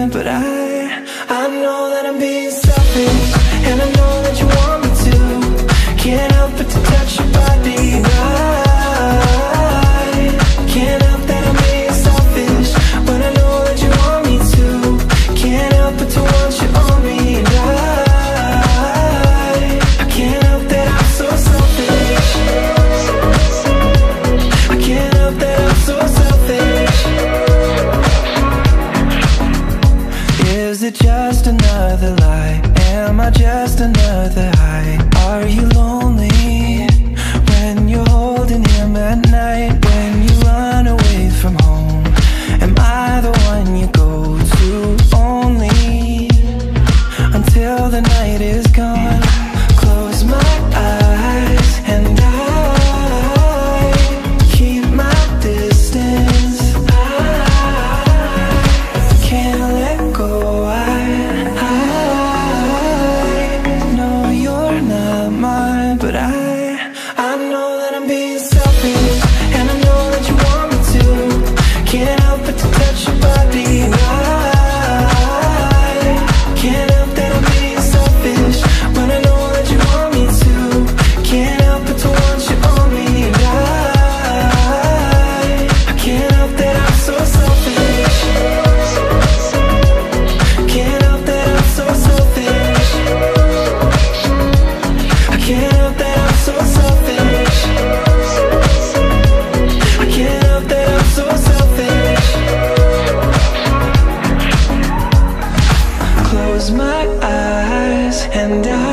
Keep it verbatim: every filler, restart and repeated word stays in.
mind, but I, I know that I'm being selfish, and I know that you want me to. Can't help but to touch your body. I can't help that I'm being selfish, but I know that you want me to. Can't help but to want you on me. And I, I can't help that I'm so selfish. I can't help that I'm so selfish. Is it just another lie? Am I just another high? Are you lonely when you're holding him at night? When you run away from home, am I the one you go to only until the night is gone? Close my eyes and I keep my distance. I can't let go. I, I know you're not mine, but I, I know that I'm being selfish, and I know that you want me to. Can't help but to touch your body. And I can't help that I'm being selfish, but I know that you want me to. Can't help but to want you on me. And I, I can't help that I'm so selfish. Can't help that I'm so selfish. I can't help that I'm so selfish. I can't help that I'm so selfish. Close my eyes and I